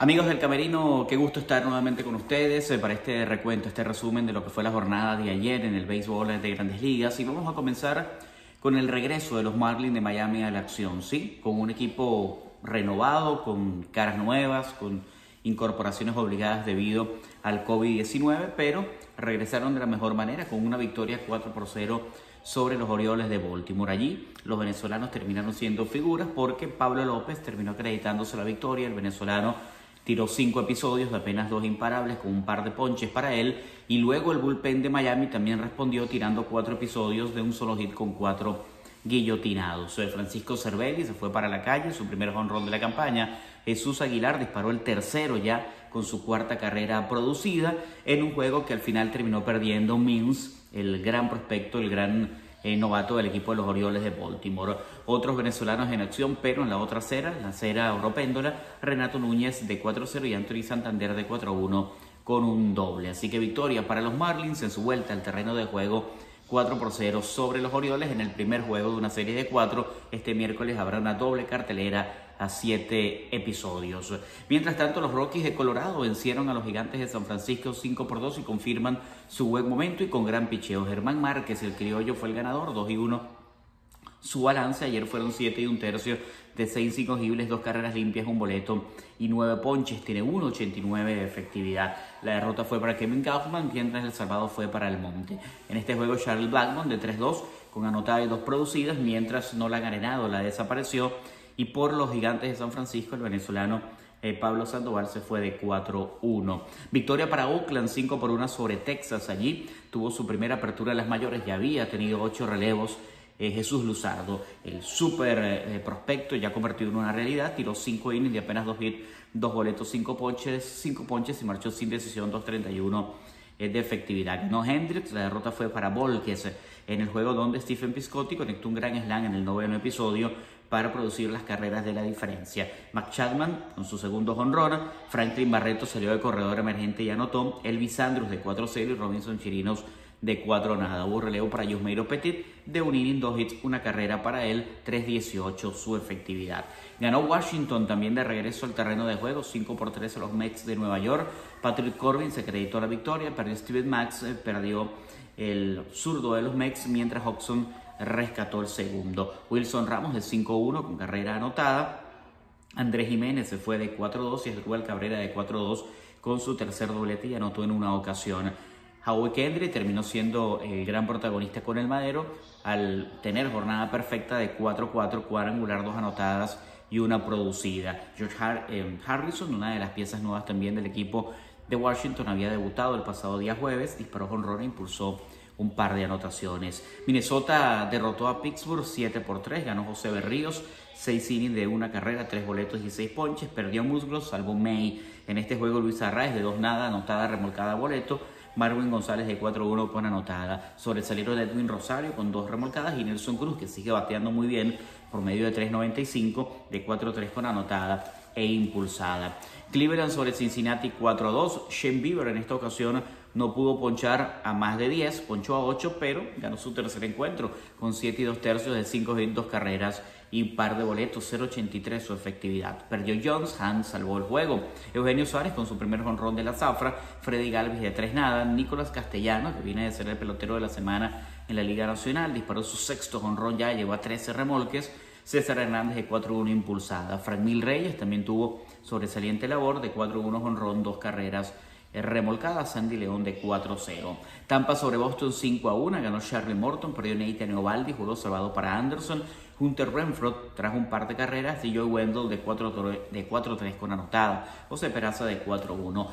Amigos del Camerino, qué gusto estar nuevamente con ustedes para este recuento, este resumen de lo que fue la jornada de ayer en el béisbol de Grandes Ligas. Y vamos a comenzar con el regreso de los Marlins de Miami a la acción, ¿sí? Con un equipo renovado, con caras nuevas, con incorporaciones obligadas debido al COVID-19, pero regresaron de la mejor manera con una victoria 4-0 sobre los Orioles de Baltimore. Allí los venezolanos terminaron siendo figuras porque Pablo López terminó acreditándose la victoria. El venezolano tiró 5 episodios de apenas 2 imparables con un par de ponches para él, y luego el bullpen de Miami también respondió tirando 4 episodios de un solo hit con 4 guillotinados. Francisco Cervelli se fue para la calle, su primer jonrón de la campaña. Jesús Aguilar disparó el tercero ya con su cuarta carrera producida en un juego que al final terminó perdiendo Means, el gran prospecto, el gran novato del equipo de los Orioles de Baltimore. Otros venezolanos en acción, pero en la otra acera, la acera Oropéndola, Renato Núñez de 4-0 y Anthony Santander de 4-1 con un doble. Así que victoria para los Marlins en su vuelta al terreno de juego 4-0 sobre los Orioles en el primer juego de una serie de 4. Este miércoles habrá una doble cartelera a 7 episodios. Mientras tanto, los Rockies de Colorado vencieron a los Gigantes de San Francisco 5-2 y confirman su buen momento y con gran picheo. Germán Márquez, el criollo, fue el ganador, 2-1. Su balance ayer fueron 7 1/3 de 6 incogibles, 2 carreras limpias, un boleto y 9 ponches. Tiene 1.89 de efectividad. La derrota fue para Kevin Gausman, mientras el salvado fue para Almonte. En este juego, Charlie Blackmon de 3-2 con anotada y 2 producidas, mientras Nolan Arenado la desapareció. Y por los Gigantes de San Francisco, el venezolano Pablo Sandoval se fue de 4-1. Victoria para Oakland, 5-1 sobre Texas. Allí tuvo su primera apertura de las mayores, ya había tenido 8 relevos. Jesús Luzardo, el súper prospecto, ya convertido en una realidad, tiró 5 innings de apenas 2 hits, 2 boletos, 5 ponches y marchó sin decisión, 2.31 de efectividad. Ganó Hendricks, la derrota fue para Volquez en el juego donde Stephen Piscotty conectó un gran slam en el 9º episodio para producir las carreras de la diferencia. Mac Chapman con su segundo jonrón, Franklin Barreto salió de corredor emergente y anotó, Elvis Andrus de 4-0 y Robinson Chirinos de 4-0. Hubo relevo para Yusmeiro Petit de un inning, 2 hits, una carrera para él, 3.18 su efectividad. Ganó Washington también de regreso al terreno de juego, 5-3 a los Mets de Nueva York. Patrick Corbin se acreditó la victoria, perdió Steven Matz, perdió el zurdo de los Mets, mientras Hodgson rescató el segundo. Wilson Ramos de 5-1 con carrera anotada. Andrés Jiménez se fue de 4-2 y Edward Cabrera de 4-2 con su tercer doblete y anotó en una ocasión. Howie Kendry terminó siendo el gran protagonista con el Madero al tener jornada perfecta de 4-4, cuadrangular, 2 anotadas y una producida. George Harrison, una de las piezas nuevas también del equipo de Washington, había debutado el pasado día jueves, disparó jonrón e impulsó un par de anotaciones. Minnesota derrotó a Pittsburgh 7-3, ganó José Berríos, 6 innings de una carrera, 3 boletos y 6 ponches, perdió Musgrove, salvó May. En este juego Luis Arraez de 2-0, anotada, remolcada, boleto. Marwin González de 4-1 con anotada. Sobresalieron de Edwin Rosario con 2 remolcadas y Nelson Cruz, que sigue bateando muy bien por medio de 3.95, de 4-3 con anotada e impulsada. Cleveland sobre Cincinnati 4-2. Shane Bieber en esta ocasión no pudo ponchar a más de 10, ponchó a 8, pero ganó su tercer encuentro con 7 2/3 de 5 hits, 2 carreras y un par de boletos, 0.83 su efectividad. Perdió Jones, Hans salvó el juego. Eugenio Suárez con su primer jonrón de la zafra, Freddy Galvis de 3-0, Nicolás Castellano, que viene de ser el pelotero de la semana en la Liga Nacional, disparó su sexto jonrón ya, llegó a 13 remolques. César Hernández de 4-1 impulsada. Franmil Reyes también tuvo sobresaliente labor de 4-1 jonrón, 2 carreras remolcada. Sandy León de 4-0. Tampa sobre Boston 5-1, ganó Charlie Morton, perdió Nathan Eovaldi, juego salvado para Anderson. Hunter Renfroe trajo un par de carreras y Joey Wendell de 4-3 con anotada. José Peraza de 4-1.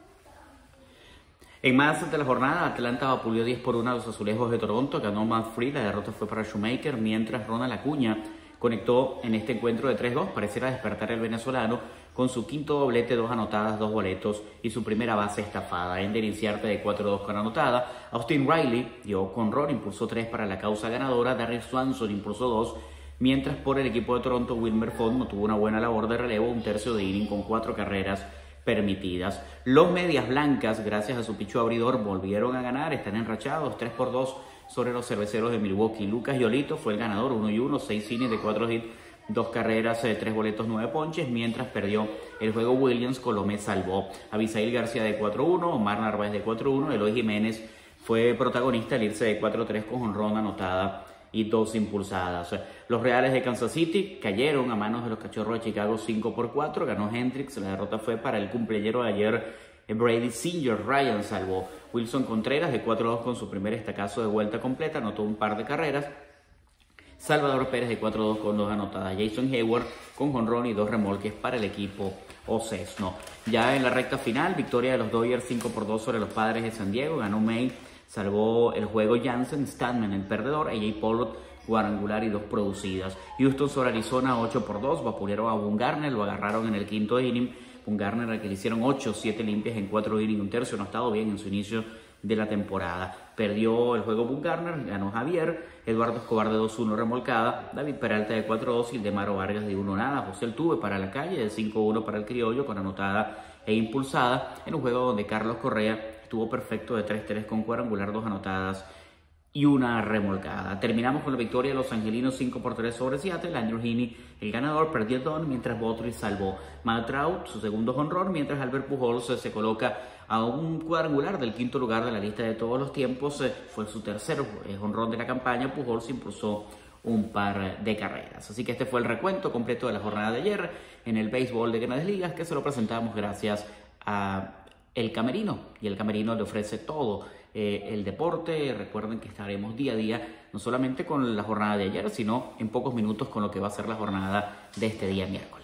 En más de la jornada, Atlanta vapuleó 10-1 a los Azulejos de Toronto, ganó Matt Freed, la derrota fue para Shoemaker, mientras Ronald Acuña conectó en este encuentro de 3-2, pareciera despertar el venezolano con su quinto doblete, 2 anotadas, 2 boletos y su primera base estafada. Ender Inciarte de 4-2 con anotada. Austin Riley dio con Ron, impulsó 3 para la causa ganadora. Darius Swanson impulsó 2, mientras por el equipo de Toronto, Wilmer Font no tuvo una buena labor de relevo, un tercio de inning con 4 carreras permitidas. Los Medias Blancas, gracias a su pichó abridor, volvieron a ganar, están enrachados 3-2 sobre los Cerveceros de Milwaukee. Lucas Yolito fue el ganador, 1-1, 6 innings de 4 hits, 2 carreras, 3 boletos, 9 ponches, mientras perdió el juego Williams. Colomé salvó. Abisail García de 4-1, Omar Narváez de 4-1, Eloy Jiménez fue protagonista al irse de 4-3 con jonrón, anotada y 2 impulsadas. Los Reales de Kansas City cayeron a manos de los Cachorros de Chicago 5-4. Ganó Hendricks. La derrota fue para el cumpleañero de ayer, Brady Singer. Ryan salvó. Wilson Contreras de 4-2 con su primer estacazo de vuelta completa, anotó un par de carreras. Salvador Pérez de 4-2 con 2 anotadas. Jason Hayward con jonrón y 2 remolques para el equipo Ocesno. Ya en la recta final, victoria de los Dodgers 5-2 sobre los Padres de San Diego. Ganó May. Salvó el juego Jansen, Stanman el perdedor, AJ Pollock cuadrangular y 2 producidas. Houston sobre Arizona 8-2, vapulearon a Bumgarner, lo agarraron en el quinto inning. Bumgarner, al que le hicieron 8-7 limpias en 4 innings, un tercio, no ha estado bien en su inicio de la temporada. Perdió el juego Bumgarner, ganó Javier, Eduardo Escobar de 2-1 remolcada, David Peralta de 4-2 y Ildemaro Vargas de 1-0. José Altuve para la calle de 5-1 para el criollo con anotada e impulsada en un juego donde Carlos Correa estuvo perfecto de 3-3 con cuadrangular, 2 anotadas y 1 remolcada. Terminamos con la victoria de los angelinos 5-3 sobre Seattle. Andrew Heaney, el ganador, perdió el don, mientras Botry salvó. Matt Trout, su segundo jonrón, mientras Albert Pujols se coloca a un cuadrangular del quinto lugar de la lista de todos los tiempos. Fue su tercer jonrón de la campaña. Pujols impulsó un par de carreras. Así que este fue el recuento completo de la jornada de ayer en el béisbol de Grandes Ligas, que se lo presentamos gracias a El Camerino, y El Camerino le ofrece todo el deporte. Recuerden que estaremos día a día, no solamente con la jornada de ayer, sino en pocos minutos con lo que va a ser la jornada de este día miércoles.